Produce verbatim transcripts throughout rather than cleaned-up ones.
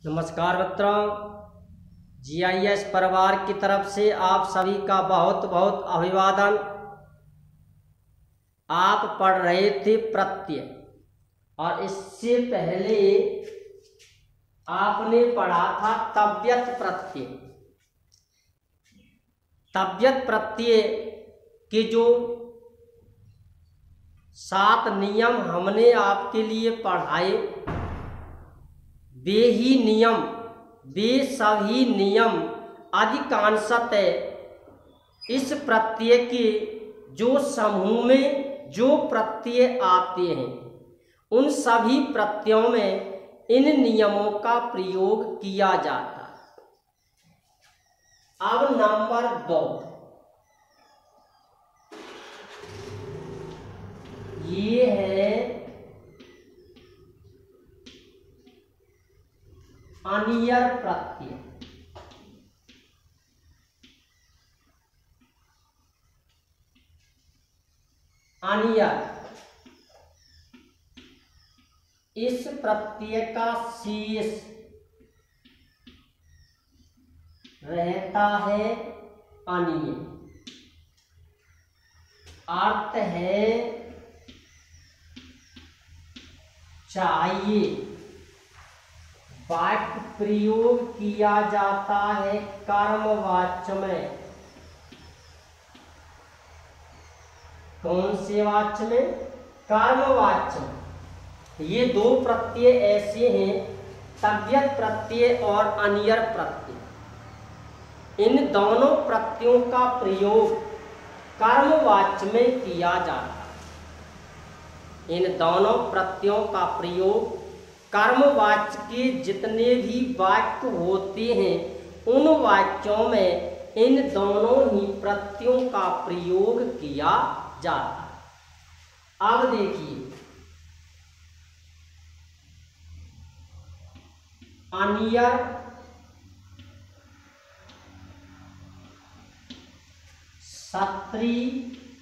नमस्कार मित्रों, जीआईएस परिवार की तरफ से आप सभी का बहुत बहुत अभिवादन। आप पढ़ रहे थे प्रत्यय और इससे पहले आपने पढ़ा था तव्यत प्रत्यय। तव्यत प्रत्यय के जो सात नियम हमने आपके लिए पढ़ाए, वे ही नियम वे सभी नियम अधिकांशतः इस प्रत्यय के जो समूह में जो प्रत्यय आते हैं उन सभी प्रत्ययों में इन नियमों का प्रयोग किया जाता है। अब नंबर दो, ये है अनियर प्रत्यय। अनियर, इस प्रत्यय का शेष रहता है अनिय। अर्थ है चाहिए, वाक्य प्रयोग किया जाता है कर्मवाच्य में। कौन से वाच्य में? कर्मवाच्य में। ये दो प्रत्यय ऐसे हैं, तव्यत प्रत्यय और अनियर प्रत्यय। इन दोनों प्रत्ययों का प्रयोग कर्मवाच्य में किया जाता है। इन दोनों प्रत्ययों का प्रयोग कर्मवाच्य के जितने भी वाक्य होते हैं उन वाक्यों में इन दोनों ही प्रत्ययों का प्रयोग किया जाता है। अब देखिए, अनियर सत्री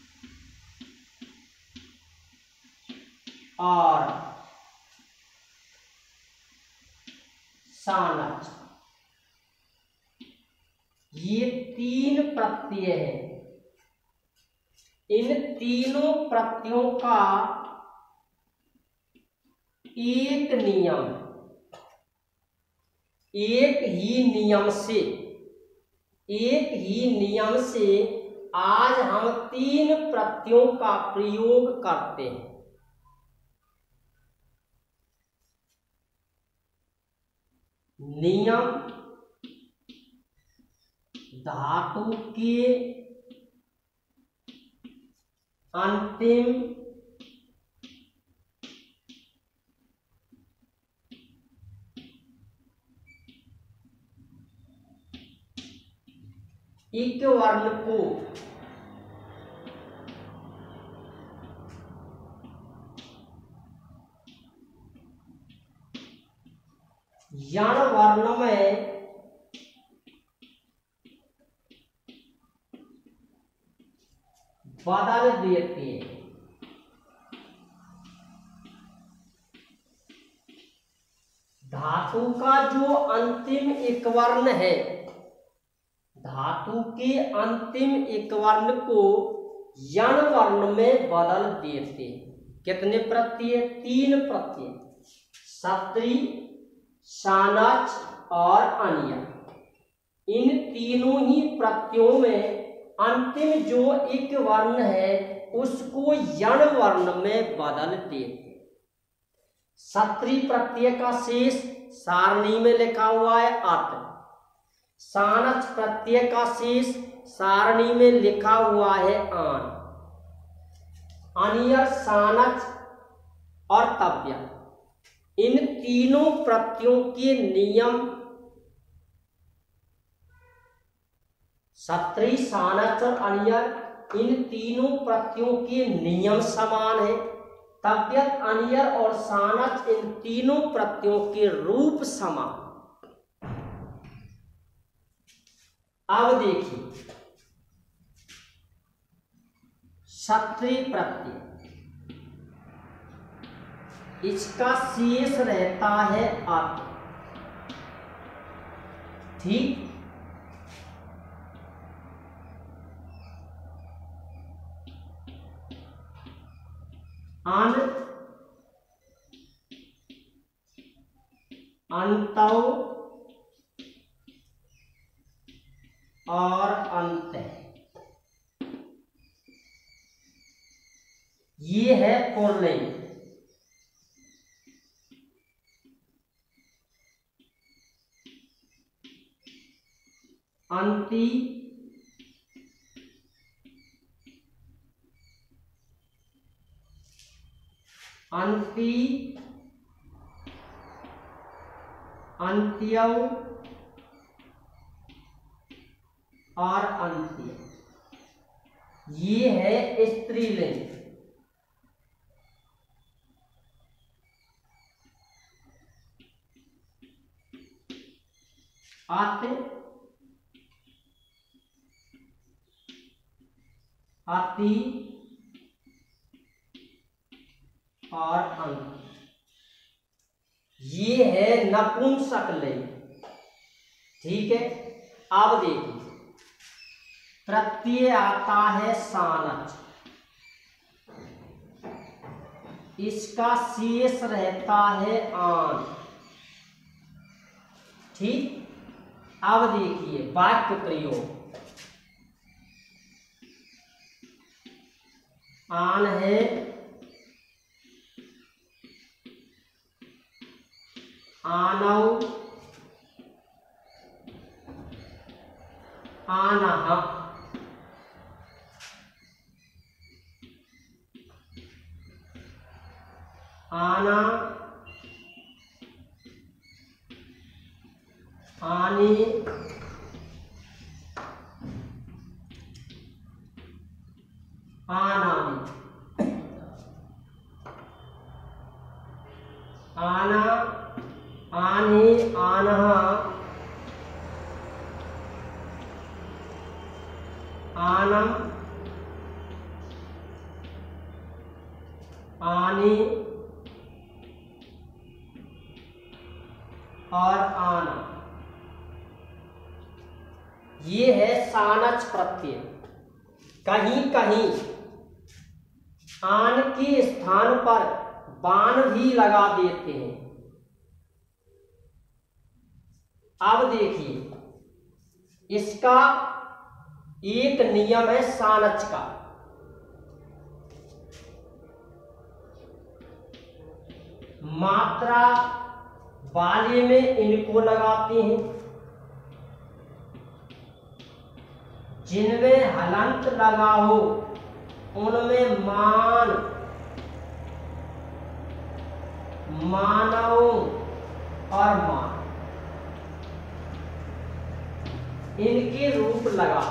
और सानच, ये तीन प्रत्यय हैं। इन तीनों प्रत्ययों का एक नियम, एक ही नियम से एक ही नियम से आज हम तीन प्रत्ययों का प्रयोग करते हैं। नियम धातु के अंतिम इक वर्ण को यण वर्ण में बदल देते हैं। धातु का जो अंतिम एक वर्ण है, धातु के अंतिम एक वर्ण को यण वर्ण में बदल देते हैं। कितने प्रत्यय? तीन प्रत्यय, सत्री, सानच और अनियर। इन तीनों ही प्रत्ययों में अंतिम जो एक वर्ण है उसको यण वर्ण में बदल देते। सत्री प्रत्यय का शेष सारणी में लिखा हुआ है अत। सानच प्रत्यय का शेष सारणी में लिखा हुआ है आन। अनियर, सानच और तव्यत, इन तीनों प्रत्ययों के नियम सत्री, सानच और अनियर, इन तीनों प्रत्ययों के नियम समान है। तव्यत, अनियर और सानच, इन तीनों प्रत्ययों के रूप समान। अब देखिए, सत्री प्रत्यय, इसका शेष रहता है अत। ठीक। अन, अंतौ और अंत, ये है पुल्लिंग। अंति, अंति, अंत्यौ और अंत्य, ये है स्त्रीलिंग। अत, अति और अंत, ये है नपुंसकलिंग। ठीक है। अब देखिए, प्रत्यय आता है सानच, इसका शेष रहता है आन। ठीक। अब देखिए वाक्य प्रयोग, आन है, आनौ, आनः, आना, आने, आनाने, आना, आने, आनः, आनम, आने और आना, ये है सानच प्रत्यय। कहीं कहीं आन के स्थान पर बाण भी लगा देते हैं। अब देखिए, इसका एक नियम है सानच का। मात्रा वाले में इनको लगाते हैं, जिनमें हलंत लगा हो उनमें मान, मानव और मान, इनके रूप लगा।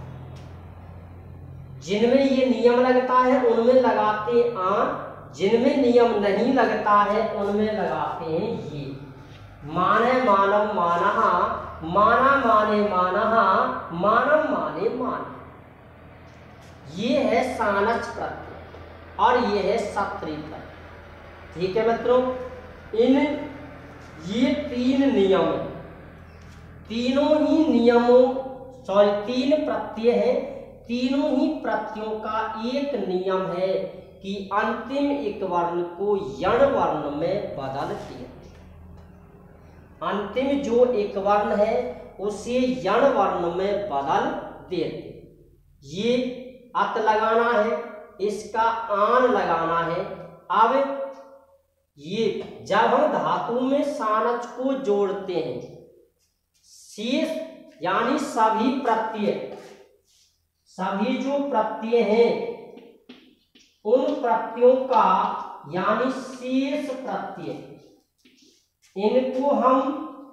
जिनमें ये नियम लगता है उनमें लगाते आन, जिनमें नियम नहीं लगता है उनमें लगाते हैं ये। माने मानव मानहा, माना माने मानहा, मानव माने मान, ये है सानच प्रत्यय और ये है सत्री प्रत्यय। ठीक है मित्रों, इन ये तीन नियम, तीनों ही नियमों सॉरी तीन प्रत्यय हैं। तीनों ही प्रत्ययों का एक नियम है कि अंतिम एक वर्ण को यण वर्ण में बदल दिया। अंतिम जो एक वर्ण है उसे यण वर्ण में बदल देते। ये अत लगाना है, इसका आन लगाना है। अब ये जब हम धातु में सानच को जोड़ते हैं, शेष यानी सभी प्रत्यय, सभी जो प्रत्यय हैं उन प्रत्ययों का यानी शेष प्रत्यय, इनको हम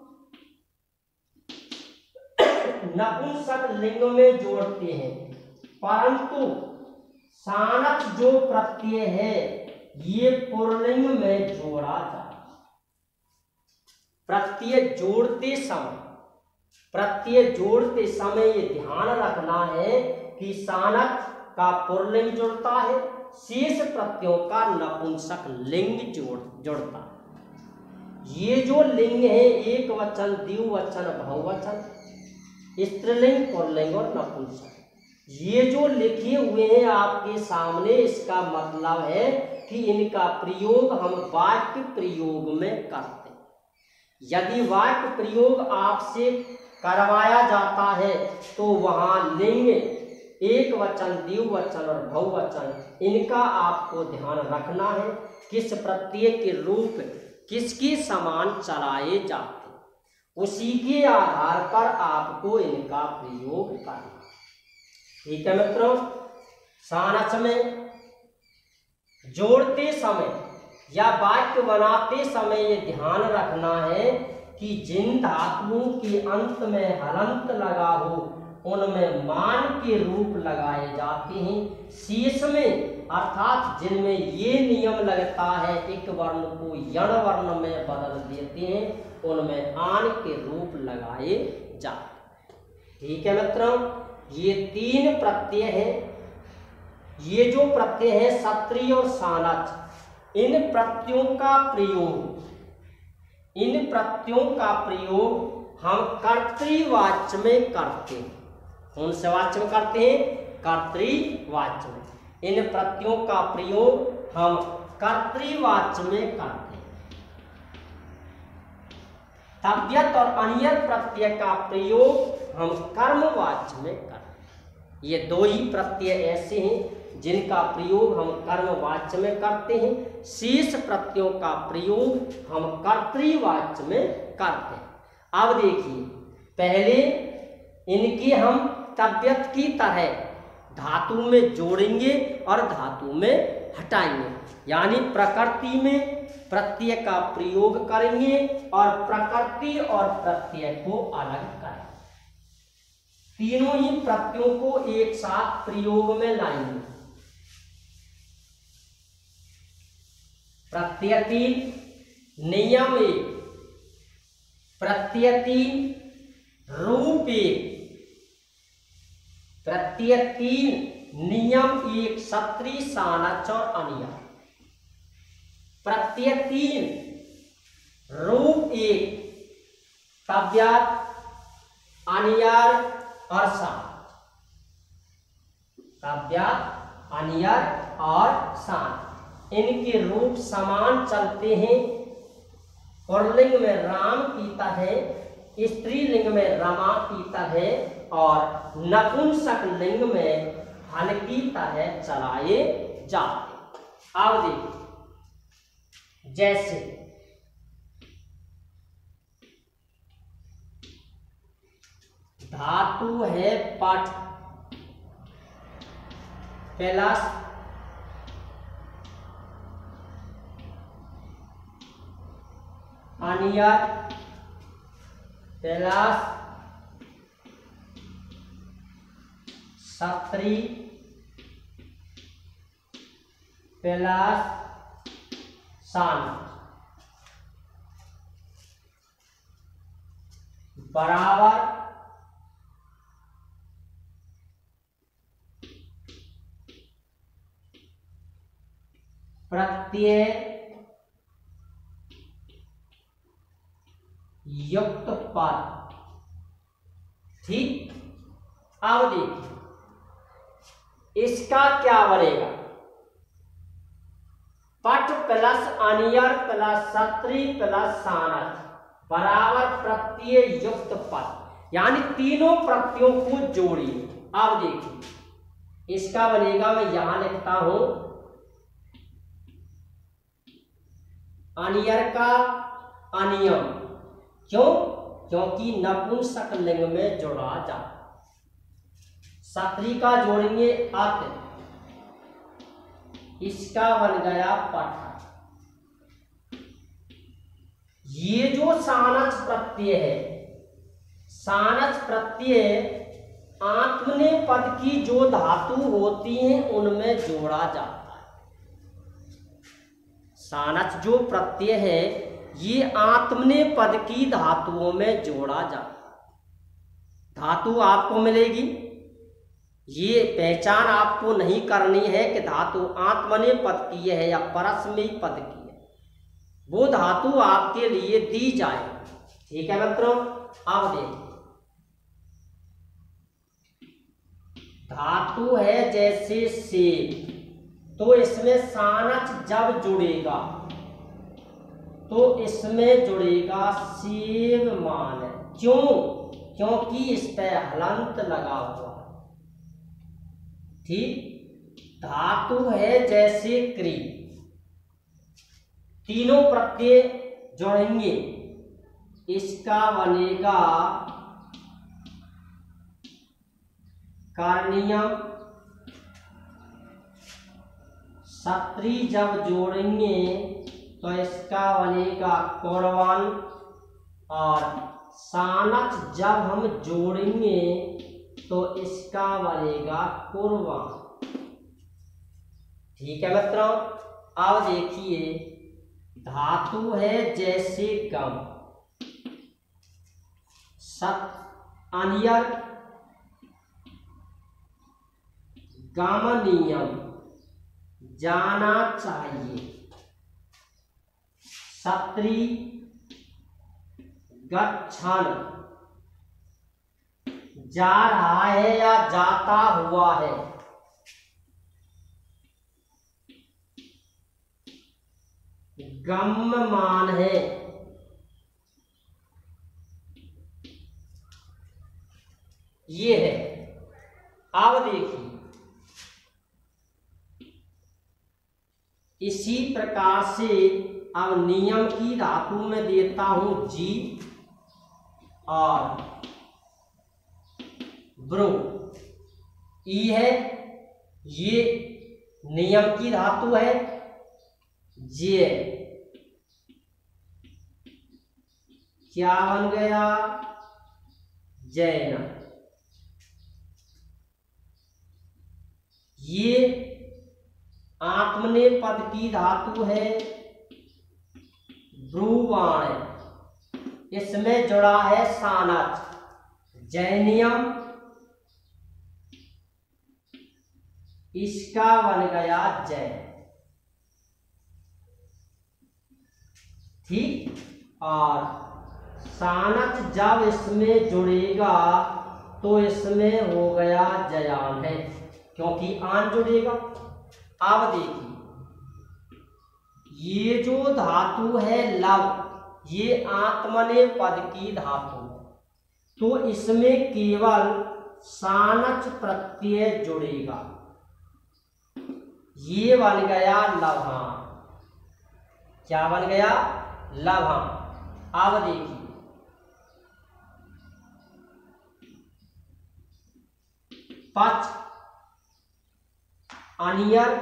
नपुंसक लिंग में जोड़ते हैं। परंतु सानच जो प्रत्यय है ये पुल्लिंग में जोड़ा जाता है। प्रत्यय जोड़ते समय प्रत्यय जोड़ते समय ये ध्यान रखना है कि सानच का पुल्लिंग जुड़ता है, शेष प्रत्ययों का नपुंसक लिंग जोड़ जुड़ता है। ये जो लिंग है एक वचन, द्विवचन, बहुवचन, स्त्रीलिंग, पुल्लिंग और नपुंसक, ये जो लिखे हुए हैं आपके सामने, इसका मतलब है कि इनका प्रयोग हम वाक्य प्रयोग में करते हैं। यदि वाक्य प्रयोग आपसे करवाया जाता है तो वहां लिंग, एक वचन, द्विवचन और बहुवचन, इनका आपको ध्यान रखना है। किस प्रत्यय के रूप किसके समान चलाए जाते, उसी के आधार पर आपको इनका प्रयोग करना। ठीक है मित्रों, सानच में जोड़ते समय या वाक्य बनाते समय ये ध्यान रखना है कि जिन धातुओं के अंत में हलंत लगा हो उनमें मान के रूप लगाए जाते हैं। शेष में अर्थात जिनमें ये नियम लगता है एक वर्ण को यण वर्ण में बदल देते हैं, उनमें आन के रूप लगाए जाते हैं। ठीक है मित्रों, ये तीन प्रत्यय हैं। ये जो प्रत्यय है सत्री और सानच, इन प्रत्ययों का प्रयोग इन प्रत्ययों का प्रयोग हम कर्तृवाच्य में करते हैं। कौन से वाच्य में करते हैं? कर्तृवाच्य में। इन प्रत्ययों का प्रयोग हम कर्तृवाच्य में करते हैं। तव्यत और अनियत प्रत्यय का प्रयोग हम कर्मवाच्य में करते हैं। ये दो ही प्रत्यय ऐसे हैं जिनका प्रयोग हम कर्मवाच्य में करते हैं। शेष प्रत्ययों का प्रयोग हम कर्तृवाच्य में करते हैं। अब देखिए, पहले इनके हम तव्यत की तरह धातु में जोड़ेंगे और धातु में हटाएंगे, यानी प्रकृति में प्रत्यय का प्रयोग करेंगे और प्रकृति और प्रत्यय को अलग करेंगे। तीनों ही प्रत्ययों को एक साथ प्रयोग में लाएंगे। प्रत्यय तीन, नियम एक, प्रत्यय तीन, रूप एक, प्रत्यय तीन, नियम एक, सत्री, सानच और अनियत। प्रत्यय तीन, रूप एक, तव्यत, अनियर और सानच। तव्यत, अनियर और सानच, इनके रूप समान चलते हैं। पुल्लिंग में राम की तरह, स्त्रीलिंग में रमा की तरह और नपुंसक लिंग में हल की तरह चलाए जाते। अब देखिए, जैसे धातु है पठ प्लस अनियर प्लस सत्री प्लस सानच बराबर प्रत्यय युक्त पद। ठीक, अब देखिए इसका क्या बनेगा? पट प्लस अनियर प्लस सत्री प्लस सानच बराबर प्रत्यय युक्त पद, यानी तीनों प्रत्ययों को जोड़िए। अब देखिए इसका बनेगा, मैं यहां लिखता हूं अनियर का अनियम। क्यों? क्योंकि नपुंसक लिंग में जोड़ा जाता। सत्री का जोड़ेंगे अत, इसका बन गया पठ। ये जो सानच प्रत्यय है, सानच प्रत्यय आत्मनेपद की जो धातु होती हैं उनमें जोड़ा जाता है। सानच जो प्रत्यय है ये आत्मनेपद की धातुओं में जोड़ा जाता। धातु आपको मिलेगी, ये पहचान आपको नहीं करनी है कि धातु आत्मनेपद की है या परस्मैपद की है। वो धातु आपके लिए दी जाए। ठीक है मित्रों, अब देखिए धातु है जैसे सेब, तो इसमें सानच जब जुड़ेगा तो इसमें जुड़ेगा सेवमान। क्यों? क्योंकि इस पर हलंत लगा हुआ। ठीक, धातु है जैसे क्री, तीनों प्रत्यय जोड़ेंगे, इसका बनेगा कर्णियम। सत्री जब जोड़ेंगे तो इसका बनेगा कुर्वाण, और सानच जब हम जोड़ेंगे तो इसका बनेगा कुर्वाण। ठीक है मित्रों, अब देखिए धातु है जैसे गम, सत अनियर गमनीयम जाना चाहिए। सत्री गच्छन जा रहा है या जाता हुआ है। गम्यमान है, ये है। अब देखिए इसी प्रकार से अब नियम की धातु में देता हूं जी और ब्रो। ई है, ये नियम की धातु है। जे क्या बन गया? जैन। ये आत्मनेपद पद की धातु है ब्रुवाण, इसमें जुड़ा है सानच। जैनियम, इसका बन गया जय। ठीक, और सानच जब इसमें जुड़ेगा तो इसमें हो गया जयान है, क्योंकि आन जुड़ेगा। अब देखिए ये जो धातु है लव, ये आत्मनेपद की धातु, तो इसमें केवल सानच प्रत्यय जुड़ेगा। ये बन गया लभान। क्या बन गया? लभान। अब देखिए पच अनियर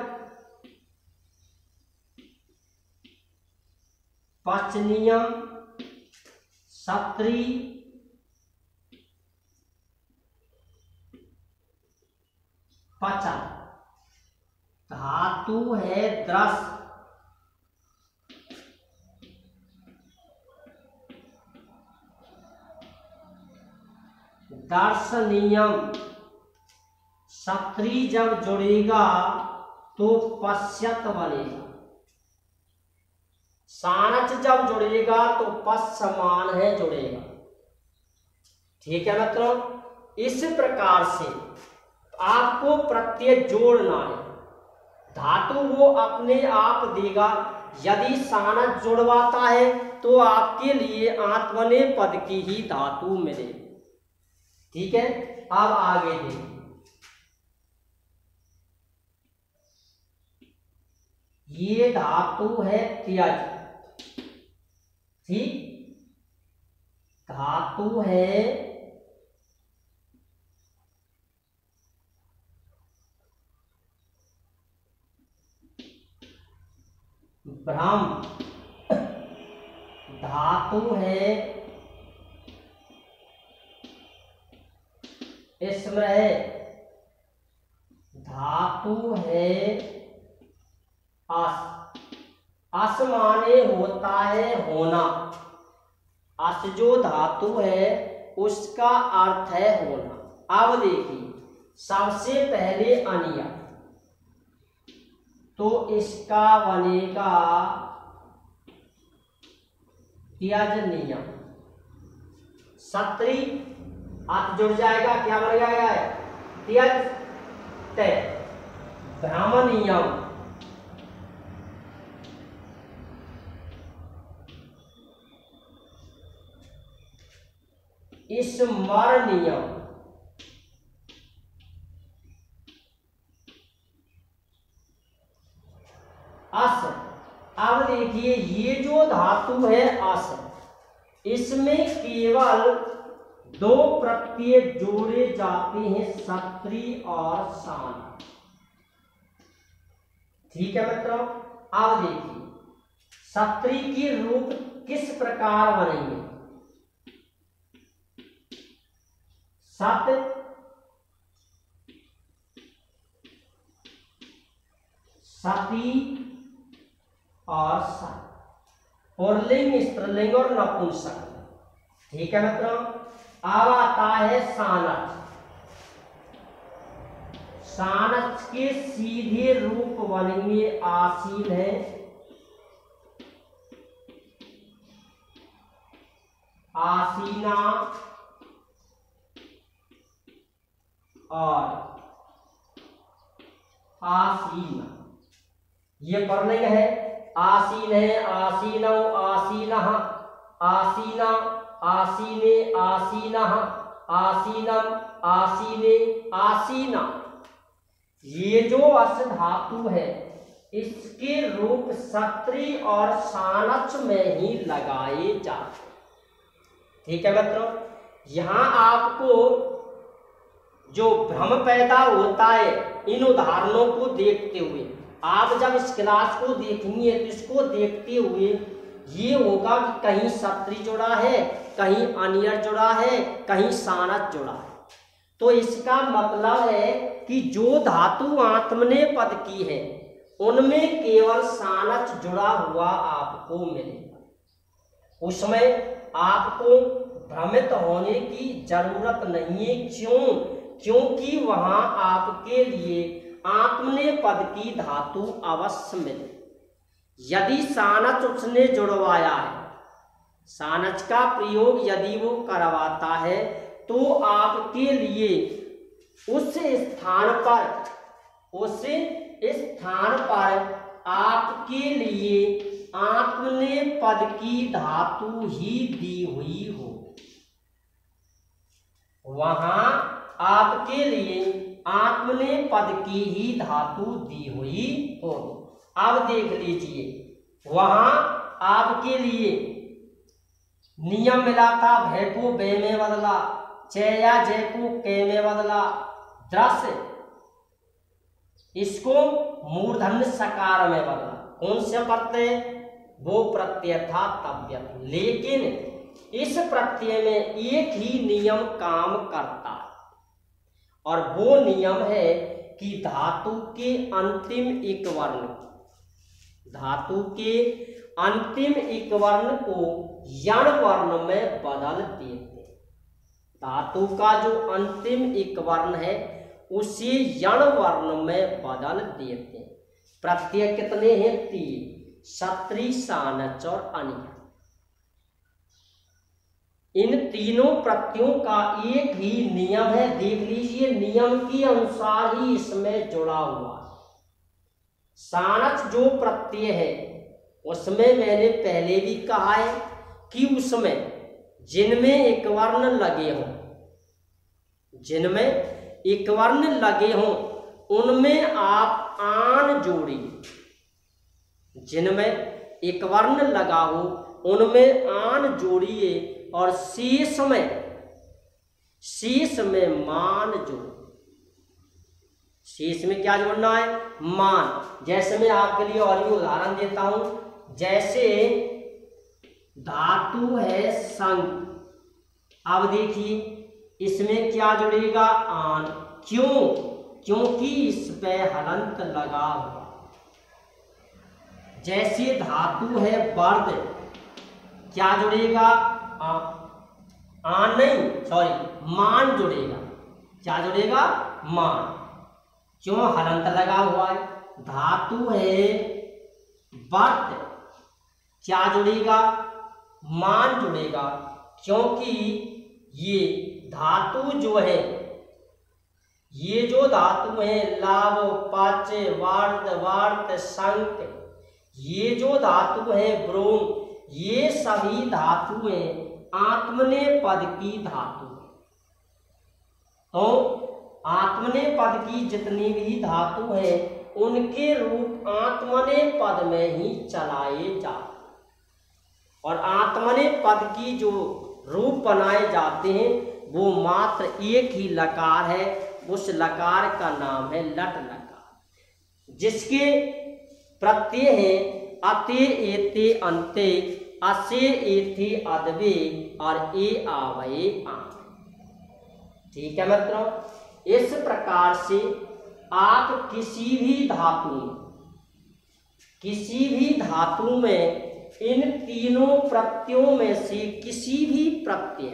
पचनियम सत्री पचन। धातु है द्रस, दर्शनीयम। सत्री जब जुड़ेगा तो पश्यत बनेगा। सानच जब जुड़ेगा तो पस समान है जुड़ेगा। ठीक है मित्रों, इस प्रकार से आपको प्रत्यय जोड़ना है। धातु वो अपने आप देगा। यदि सानच जुड़वाता है तो आपके लिए आत्मनेपद की ही धातु मिलेगी। ठीक है, अब आगे देखिए ये धातु है त्यज। ठीक, धातु है ब्रह्म, धातु है स्मृह, धातु है अस। अस माने होता है होना। अस जो धातु है उसका अर्थ है होना। अब देखिए सबसे पहले अनिया, तो इसका बनेगा त्यज नियम। सत्री अत जुड़ जाएगा, क्या बन जाएगा? त्यज तय। भ्रम नियम, स्मर नियम। अस, अब देखिए ये जो धातु है अस, इसमें केवल दो प्रत्यय जोड़े जाते हैं, सत्री और सान। ठीक है मित्रों, अब देखिए सत्री के रूप किस प्रकार बनेंगे? सत, सती और सत। पुल्लिंग, स्त्रीलिंग और नपुंसक। ठीक है मित्रों, अब आता है सानच। सानच के सीधे रूप बनेंगे आसीन है, आसीना और आसीना। ये पुल्लिंग है, आसीन है, आसीनौ, आसीनः, आसीना, आसीने, आसीनः, आसीनम, आसीने, आसीना। ये जो अस धातु है इसके रूप सत्री और सानच में ही लगाए जाते। ठीक है मित्रों, यहां आपको जो भ्रम पैदा होता है इन उदाहरणों को देखते हुए, आप जब इस क्लास को देखेंगे तो इसको देखते हुए ये होगा कि कहीं सत्री जुड़ा है, कहीं अनियर जुड़ा है, कहीं सानच जुड़ा है। तो इसका मतलब है कि जो धातु आत्मनेपद की है उनमें केवल सानच जुड़ा हुआ आपको मिलेगा, उसमें आपको भ्रमित होने की जरूरत नहीं है। क्यों? क्योंकि वहां आपके लिए आत्मनेपद की धातु अवश्य मिले। यदि सानच उसने जुड़वाया है, सानच का प्रयोग यदि वो करवाता है तो आपके लिए उस स्थान पर, उस स्थान पर आपके लिए आत्मनेपद की धातु ही दी हुई हो, वहां आपके लिए आत्मनेपद की ही धातु दी हुई हो। अब देख लीजिए, वहां आपके लिए नियम मिला था, भय को बे में बदला, चे या जय को के में बदला, दृश्य इसको मूर्धन्य सकार में बदला। कौन से प्रत्यय? वो प्रत्यय था तव्यत। लेकिन इस प्रत्यय में एक ही नियम काम करता है और वो नियम है कि धातु के अंतिम एक वर्ण, धातु के अंतिम एक वर्ण को यण वर्ण में बदल देते। धातु का जो अंतिम एक वर्ण है उसे यण वर्ण में बदल देते। प्रत्यय कितने हैं? तीन, सत्री, सानच और अनियर। इन तीनों प्रत्ययों का एक ही नियम है। देख लीजिए, नियम के अनुसार ही इसमें जुड़ा हुआ है। सानच जो प्रत्यय है उसमें मैंने पहले भी कहा है कि उसमें जिनमें एक वर्ण लगे हों, जिनमें एक वर्ण लगे हों उनमें आप आन जोड़िए। जिनमें एक वर्ण लगा हो उनमें आन जोड़िए और शेष में, शेष में मान जोड़िए। शेष में क्या जोड़ना है? मान। जैसे मैं आपके लिए और भी उदाहरण देता हूं, जैसे धातु है संग। अब देखिए इसमें क्या जुड़ेगा? आन। क्यों? क्योंकि इस पे हलंत लगा हुआ। जैसे धातु है वर्द, क्या जुड़ेगा? आ, आन नहीं, सॉरी, मान जुड़ेगा। क्या जुड़ेगा? मान। क्यों? हलंत लगा हुआ है। धातु है वर्त, क्या जुड़ेगा? मान जुड़ेगा, क्योंकि ये धातु जो है, ये जो धातु है लाभ पाच वार्त वार्त संक, ये जो धातु है ब्रोम, ये सभी धातुएं आत्मनेपद की धातु है। तो आत्मनेपद की जितनी भी धातु है उनके रूप आत्मनेपद में ही चलाए जाते, और आत्मनेपद की जो रूप बनाए जाते हैं वो मात्र एक ही लकार है, उस लकार का नाम है लट लकार, जिसके प्रत्यय हैं अते एते अंते, असे एथे अदबे और ए आवये आम। ठीक है मित्रों, इस प्रकार से आप किसी भी धातु में किसी भी धातु में इन तीनों प्रत्ययों में से किसी भी प्रत्यय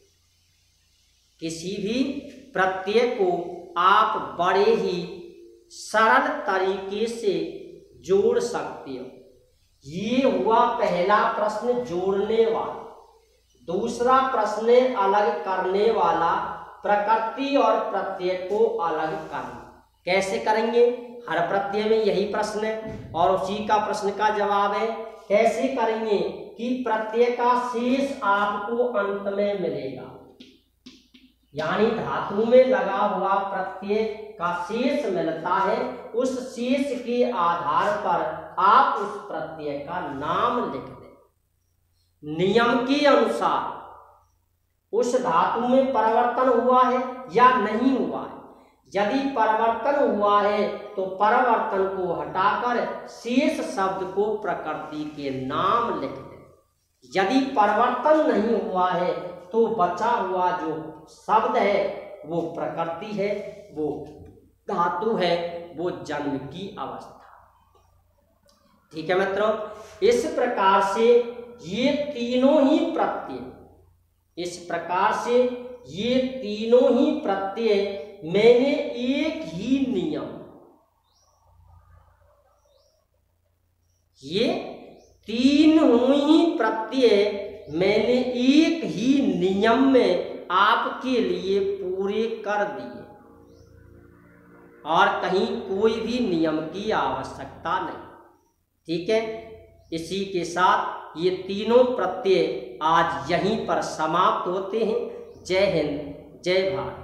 किसी भी प्रत्यय को आप बड़े ही सरल तरीके से जोड़ सकते हो। ये हुआ पहला प्रश्न, जोड़ने वाला। दूसरा प्रश्न अलग करने वाला, प्रकृति और प्रत्यय को अलग करना। कैसे करेंगे? हर प्रत्यय में यही प्रश्न है और उसी का प्रश्न का जवाब है। कैसे करेंगे कि प्रत्यय का शेष आपको अंत में मिलेगा, यानी धातु में लगा हुआ प्रत्यय का शेष मिलता है, उस शेष के आधार पर आप उस प्रत्यय का नाम लिख दें। नियम के अनुसार उस धातु में परिवर्तन हुआ है या नहीं हुआ है। यदि परिवर्तन हुआ है तो परिवर्तन को हटाकर शेष शब्द को प्रकृति के नाम लिख दें। यदि परिवर्तन नहीं हुआ है तो बचा हुआ जो शब्द है वो प्रकृति है, वो धातु है, वो जन्म की अवस्था। ठीक है मित्रों, इस प्रकार से ये तीनों ही प्रत्यय इस प्रकार से ये तीनों ही प्रत्यय मैंने एक ही नियम ये तीनों ही प्रत्यय मैंने एक ही नियम में आपके लिए पूरे कर दिए और कहीं कोई भी नियम की आवश्यकता नहीं। ठीक है, इसी के साथ ये तीनों प्रत्यय आज यहीं पर समाप्त होते हैं। जय हिंद, जय भारत।